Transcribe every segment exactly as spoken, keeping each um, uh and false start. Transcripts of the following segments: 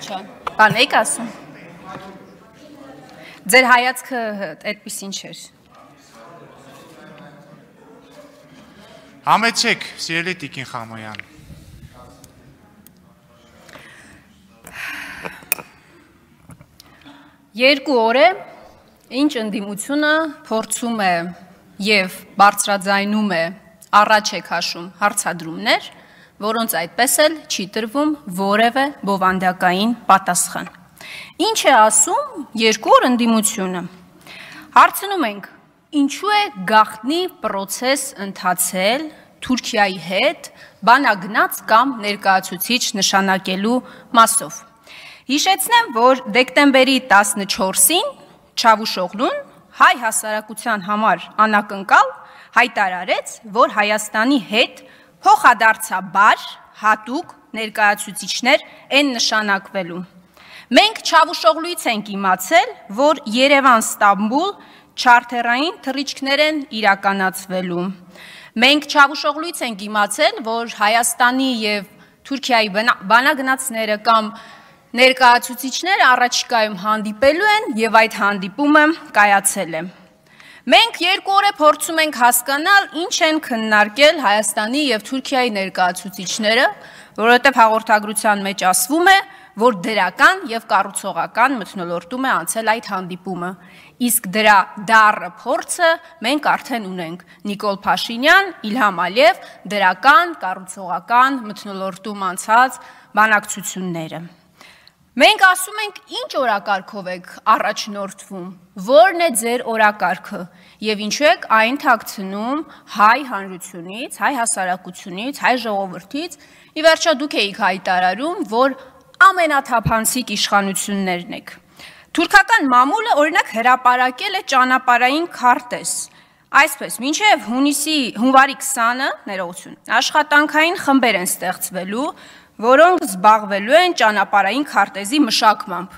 Ղուկասյան, բան եք ասում։ Ձեր հայացքը այդպիսին չէր։ Համեցեք, սիրելի Տիկին Խամոյան։ Երկու օր է, ինչ ընդդիմությունը փորձում է եւ բարձրաձայնում է առաջ է քաշում հարցադրումներ, որոնց այդպես էլ չի տրվում որևէ բովանդակային պատասխան։ Ինչ է ասում երկու օր ընդդիմությունը։ Հարցնում ենք, ինչու է գաղտնի պրոցես ընթացել Թուրքիայի հետ բանագնաց կամ ներկայացուցիչ նշանակելու մասով։ Հիշեցնեմ, որ դեկտեմբերի տասնչորսին Չավուշօղլուն հայ հասարակության համար անակնկալ հայտարարեց, որ Հայաստանի հետ փոխադարձաբար հատուկ ներկայացուցիչներ են նշանակվելու։ Մենք Չավուշօղլուից ենք իմացել, որ Երևան-Ստամբուլ չարթերային թռիչքներ են իրականացվելու։ Մենք Չավուշօղլուից ենք իմացել, որ Հայաստանի եւ Թուրքիայի բանագնացները կամ ներկայացուցիչները առաջիկայում հանդիպելու են եւ այդ հանդիպումը կայացել է։ Մենք երկու օր է փորձում ենք հասկանալ, ինչ են քննարկել Հայաստանի եւ Թուրքիայի ներկայացուցիչները, որովհետեւ հաղորդագրության մեջ ասվում է, որ դրական եւ կառուցողական մթնոլորտում է անցել այդ հանդիպումը։ Իսկ դրա դառը փորձը մենք արդեն ունենք։ Նիկոլ Փաշինյան, Իլհամ Ալիև դրական կառուցողական մթնոլորտում անցած բանակցությունները։ Մենք ասում ենք, ինչ օրակարգով եք առաջնորդվում, որն է ձեր օրակարգը եւ ինչու եք այն թաքցնում հայ հանրությունից, հայ հասարակությունից, հայ ժողովրդից։ Ի վերջո դուք եք հայտարարում, որ ամենաթափանցիկ իշխանություններն եք։ Թուրքական մամուլը օրինակ հրապարակել է ճանապարհային քարտեզ։ Այսպես, մինչև հունիսի հունվարի քսանը, ներողություն, աշխատանքային խմբեր են ստեղծվելու, որոնք զբաղվելու են ճանապարհային քարտեզի մշակմամբ։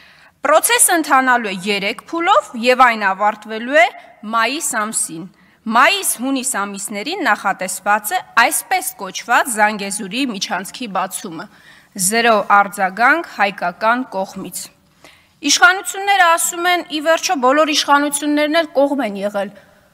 Պրոցեսը ընթանալու է երեք փուլով եւ այն ավարտվելու է մայիս ամսին։ Մայիս-հունիս ամիսներին նախատեսված է այսպես կոչված Զանգեզուրի միջանցքի բացումը, զրո արձագանք հայկական կողմից։ Իշխանությունները ասում են, ի վերջո բոլոր իշխանություններն էլ կողմ են եղել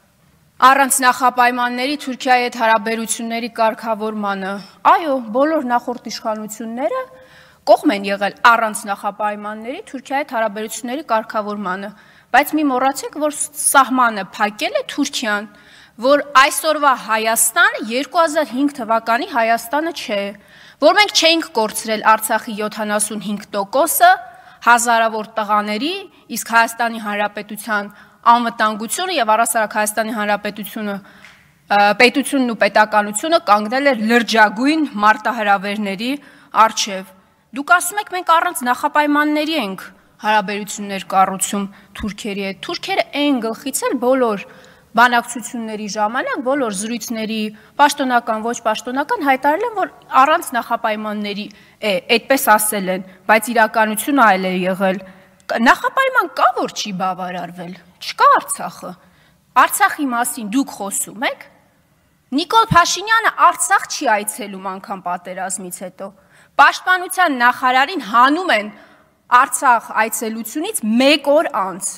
առանց նախապայմանների Թուրքիայի հետ հարաբերությունների կարգավորմանը։ Այո, բոլոր նախորդ իշխանությունները կողմ են եղել առանց նախապայմանների Թուրքիայի հետ հարաբերությունների կարգավորմանը, բայց մի մոռացեք, որ սահմանը փակել է Թուրքիան, որ այսօրվա Հայաստանը երկու հազար հինգ թվականի Հայաստանը չէ, որ մենք չէինք կորցրել Արցախի յոթանասունհինգ տոկոսը հազարավոր տղաների, իսկ Հայաստանի Հանրապետության անվտանգությունը եւ առասարակ Հայաստանի Հանրապետությունը պետությունն ու պետականությունը կանգնել էր լրջագույն մարտահրավերների առջև։ Դուք ասում եք, մենք առանց նախապայմանների ենք հարաբերություններ կառուցում թուրքերի հետ։ Թուրքերը այն գլխից էլ բոլոր բանակցությունների ժամանակ, բոլոր զրույցների պաշտոնական, ոչ պաշտոնական հայտարարել են, որ առանց նախապայմանների է, այդպես ասել են, բայց իրականությունը այլ է եղել։ Նախապայման կա, որ չի բավարարվել։ Չկա Արցախը։ Արցախի մասին դուք խոսում եք։ Նիկոլ Փաշինյանը Արցախ չի այցելում անգամ պատերազմից հետո։ Պաշտպանության նախարարին հանում են Արցախ այցելությունից մեկ օր անց։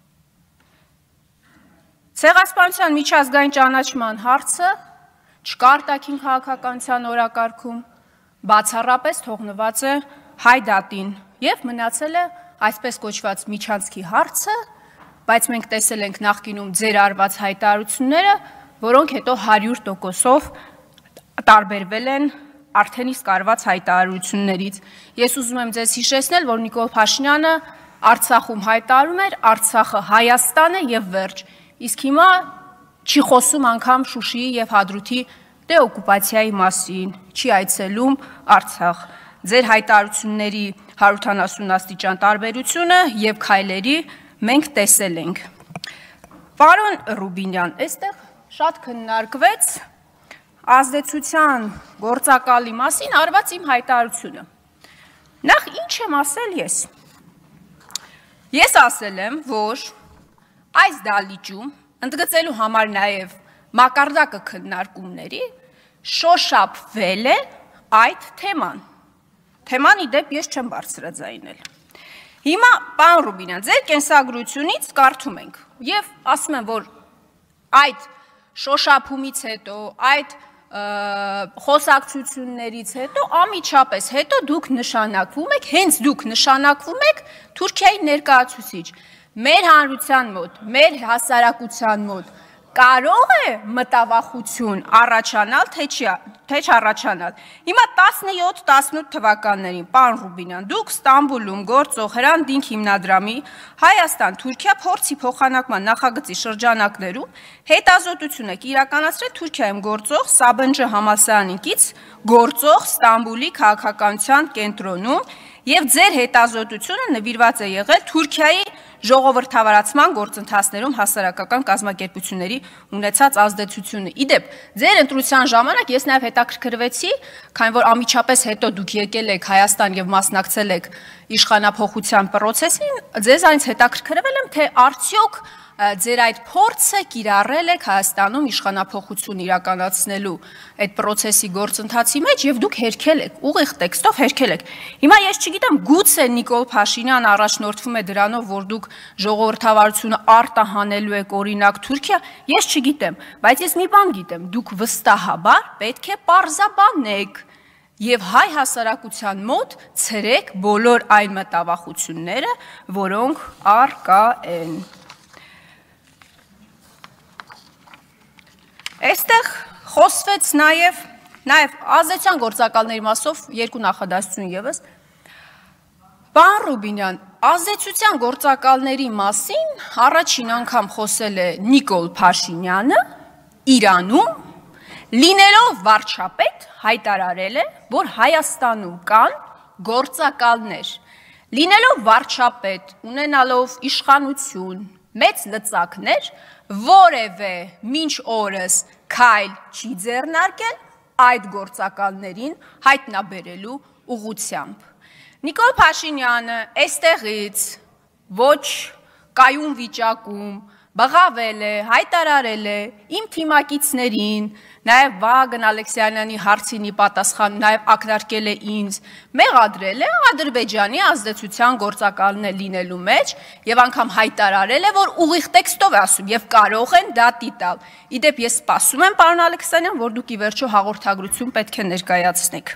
Ցեղասպանության միջազգային ճանաչման հարցը չկա արտաքին քաղաքականության օրակարգում, բացառապես թողնված է հայ դատին եւ մնացել է այսպես կոչված միջանցքի հարցը, բայց մենք տեսել ենք նախկինում ձեր արված հայտարարությունները, որոնք հետո հարյուր տոկոսով տարբերվել են արդեն իսկ արված հայտարարություններից։ Ես ուզում եմ ձեզ հիշեցնել, որ Նիկոլ Փաշինյանը Արցախում հայտարարում էր Արցախը Հայաստան է եւ վերջ։ Իսկ հիմա չի խոսում անգամ Շուշիի եւ Հադրութի դեօկուպացիայի մասին, չի այցելում Արցախ։ Ձեր հայտարարությունների հարյուրութանասուն աստիճան տարբերությունը եւ քայլերի մենք տեսել ենք։ Պարոն Ռուբինյան, այստեղ շատ քննարկվեց ազդեցության գործակալի մասին արված իմ հայտարարությունը։ Նախ ինչ եմ ասել ես։ Ես ասել եմ, որ այս դալիճում ընդգծելու համար նաև մակարդակը քննարկումների շոշափվել է այդ թեման։ թեման ի դեպ ես չեմ բարձրաձայնել։ Հիմա, պարոն Ռուբինյան, ձեր կենսագրությունից կարդում ենք եւ ասում եմ, որ այդ շոշափումից հետո, այդ խոսակցություններից հետո անմիջապես հետո դուք նշանակվում եք, հենց դուք նշանակվում եք Թուրքիայի ներկայացուցիչ։ Մեր հանրության մոտ, մեր հասարակության մոտ կարող է մտավախություն առաջանալ, թե չառաջանալ։ Հիմա տասնյոթ տասնութ թվականներին, պարոն Ռուբինյան, դուք Ստամբուլում գործող Hrant Dink հիմնադրամի Հայաստան-Թուրքիա փորձի փոխանակման նախագծի շրջանակներում հետազոտություն եք իրականացրել Թուրքիայում գործող Սաբնջը համալսարանից գործող Ստամբուլի քաղաքականության կենտրոնում եւ ձեր հետազոտությունը նվիրված է եղել Թուրքիայի ժողովրդավարացման գործընթացներում հասարակական կազմակերպությունների ունեցած ազդեցությունը։ Իդեպ, ձեր ընտրության ժամանակ ես նաև հետաքրքրվեցի, քանի որ անմիջապես հետո դուք եկել եք Հայաստան եւ մասնակցել եք իշխանափոխության process-ին, ձեզանից հետաքրքրվել եմ, թե արդյոք ձեր այդ փորձը կիրառել եք Հայաստանում իշխանափոխություն իրականացնելու այդ process-ի գործընթացի մեջ եւ դուք հերքել եք, ուղիղ տեքստով հերքել եք։ Հիմա ես չգիտեմ, գուցե Նիկոլ Փաշինյան առաջնորդվում է դրանով, որ դուք ժողովրդավարությունը արտահանելու եք օրինակ Թուրքիա, ես չգիտեմ, բայց ես մի բան գիտեմ, դուք վստահաբար պետք է պարզաբանեք եւ հայ հասարակության մոտ ցրեք բոլոր այն մտավախությունները, որոնք առկա են։ Այստեղ խոսվեց նաև, նաև ազդեցության գործակալների մասով երկու նախադասություն ևս։ Պարոն Ռուբինյան, ազդեցության գործակալների մասին առաջին անգամ խոսել է Նիկոլ Փաշինյանը Իրանում, լինելով վարչապետ, հայտարարել է, որ Հայաստանում կան գործակալներ, լինելով վարչապետ, ունենալով իշխանություն, մեծ լծակներ, որևէ մինչ օրս քայլ չի ձեռնարկել այդ գործակալներին հայտնաբերելու ուղղությամբ։ Նիկոլ Փաշինյանը այստեղից ոչ կայուն վիճակում բղավել է, հայտարարել է իմ թիմակիցներին, նաև Վահագն Ալեքսանյանի հարցինի պատասխան նաև ակնարկել է ինձ, մեղադրել է Ադրբեջանի ազդեցության գործակալն է լինելու մեջ եւ անգամ հայտարարել է, որ ուղիղ տեքստով է ասում եւ կարող են դատի տալ։ Իդեպ ես սպասում եմ, պարոն Ալեքսանյան, որ դուք ի վերջո հաղորդագրություն պետք է ներկայացնեք։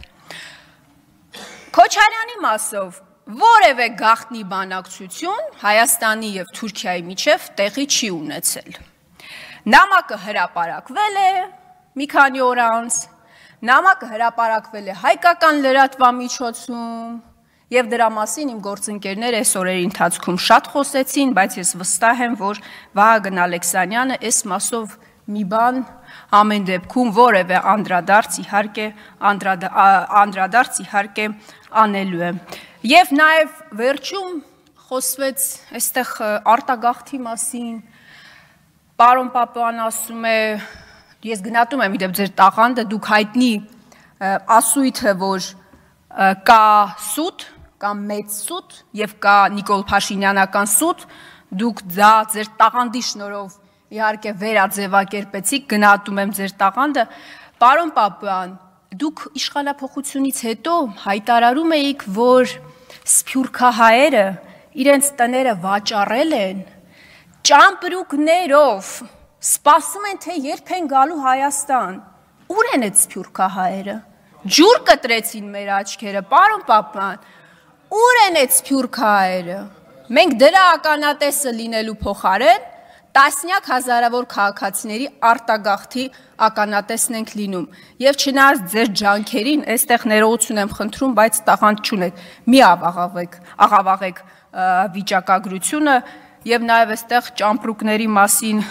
Քոչարյանի մասով որևէ գաղտնի բանակցություն Հայաստանի եւ Թուրքիայի միջև տեղի չի ունեցել։ Նամակը հրապարակվել է մի քանի օր անց, նամակը հրապարակվել է հայկական լրատվամիջոցում եւ դրա մասին իմ գործընկերները այս օրերի ընթացքում շատ խոսեցին, բայց ես վստահ եմ, որ Վահագն Ալեքսանյանը այս մասով մի բան ամեն դեպքում որևէ անդրադարձ իհարկե անդրադարձ իհարկե անելու է։ Եվ նաև վերջում խոսվեց այստեղ արտագաղթի մասին, պարոն Պապոյան ասում է, ես գնահատում եմ իդեպ ձեր տաղանդը, դուք հայտնի ասույթ է, որ կա սուտ, կա մեծ սուտ եւ կա Նիկոլ Փաշինյանական սուտ, դուք դա ձեր տաղանդի շնորհով իհարկե վերաձևակերպեցիք, գնահատում եմ ձեր տաղանդը, պարոն Պապոյան, դուք իշխանափոխությունից հետո հայտարարում էիք, որ սփյուռքահայերը իրենց տները վաճառել են, ճամպրուկներով սպասում են, թե երբ են գալու Հայաստան։ Ուր են այդ սփյուռքահայերը։ Ջուր կտրեցին մեր աչքերը, պարոն Պապոյան, ուր են այդ սփյուռքահայերը։ Մենք դրա ականատեսը լինելու փոխարեն տասնյակ հազարավոր քաղաքացիների արտագաղթի ականատեսն ենք լինում։ Եվ չնայած ձեր ջանքերին, այստեղ ներողություն եմ խնդրում, բայց տաղանդ չունեք, մի աղավաղեք, աղավաղեք վիճակագրությունը եւ նաեւ այստեղ ճամպրուկների մասին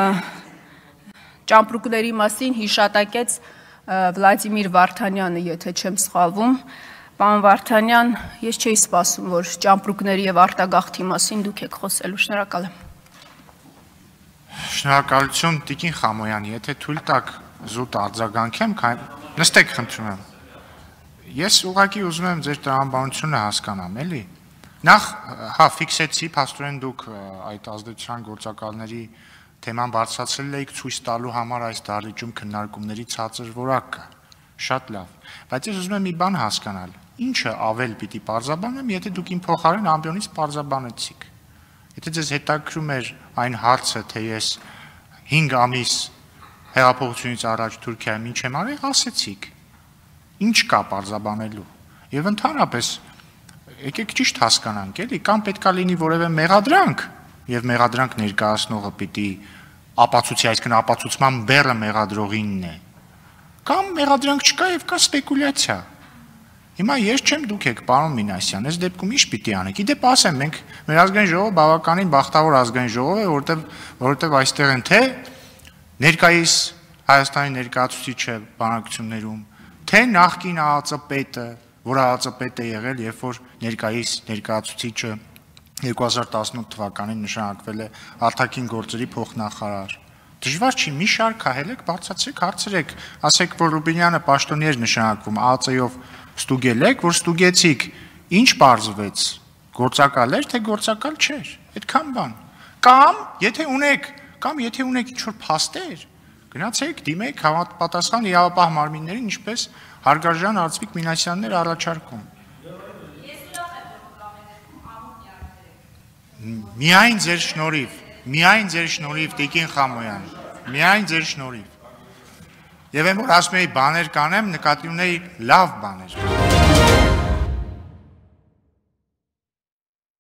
ճամպրուկների մասին հիշատակեց Վլադիմիր Վարդանյանը, եթե չեմ սխալվում։ Պարոն Վարդանյան, ես չէի սպասում, որ ճամպրուկների եւ արտագաղթի մասին դուք եք խոսելու, շնորհակալ եմ։ Շնորհակալություն Տիկին Խամոյան, եթե թույլ տաք զուտ արձագանքեմ, նստեք խնդրում եմ։ Ես ուղղակի ուզում եմ ձեր տրամաբանությունը հասկանամ, էլի։ Նախ, հա, ֆիքսեցի, փաստորեն դուք այդ ազդեցության գործակալների թեման բարձրացրել եք ցույց տալու համար այս դահլիճում քննարկումների ցածր որակ կա։ Շատ լավ։ Բայց ես ուզում եմ մի բան հասկանալ։ ինչը ավել պիտի պարզաբանեմ, եթե դուք իմ փոխարեն ամբիոնից պարզաբանեցիք։ Եթե ձեզ հետաքրում էր այն հարցը, թե ես հինգ ամիս հեղափոխությունից առաջ Թուրքիայում ինչ եմ արել, ասեցիք։ Ինչ կա պարզաբանելու։ Եվ ընդհանրապես եկեք ճիշտ հասկանանք, էլի, կամ պետքա լինի որևէ մեղադրանք, եւ մեղադրանք ներկայացնողը պիտի ապացուցի, այսինքն ապացուցման բեռը մեղադրողինն է։ Կամ մեղադրանք չկա եւ կա սպեկուլյացիա։ Հիմա ես չեմ, դուք եք, պարոն Մինասյան, այս դեպքում ինչ պիտի անեք։ Իդեպ ասեմ, մենք մեր ազգային ժողովը բավականին բախտավոր ազգային ժողով է, որովհետեւ որովհետեւ այստեղ են թե ներկայիս Հայաստանի ներկայացուցիչը բանակցություններում, թե նախկին ԱԱԾ-պետը, որ ԱԱԾ-պետ է եղել, երբ որ ներկայիս ներկայացուցիչը երկու հազար տասնութ թվականին նշանակվել է արտաքին գործերի փոխնախարար։ Դժվար չի, մի շարք հահելեք, բարձրացրեք, հարցրեք, ասեք, որ Ռուբինյանը պաշտոնյա էր նշանակվում, ԱԱԾ-ով ստուգել եք, որ ստուգեցիք, ինչ պարզվեց, գործակալ էր, թե գործակալ չէր, այդքան բան։ Կամ, եթե ունեք, կամ եթե ունեք ինչ-որ փաստեր, գնացեք, դիմեք համապատասխան իրավապահ մարմիններին, ինչպես Հարգարժան Արծվիկ Մինասյաններ առաջարկում։ Միայն ձեր շնորհիվ, միայն ձեր շնորհիվ Տիկին Խամոյան, միայն ձեր շնորհիվ։ Եվ այն որ ասում էի բաներ կանեմ, նկատի ունեի լավ բաներ։